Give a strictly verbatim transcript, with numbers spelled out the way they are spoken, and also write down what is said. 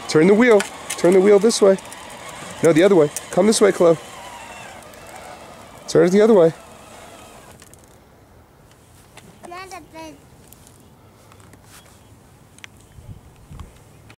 Turn the wheel. Turn the wheel this way. No, the other way. Come this way, Chloe. Turn it the other way.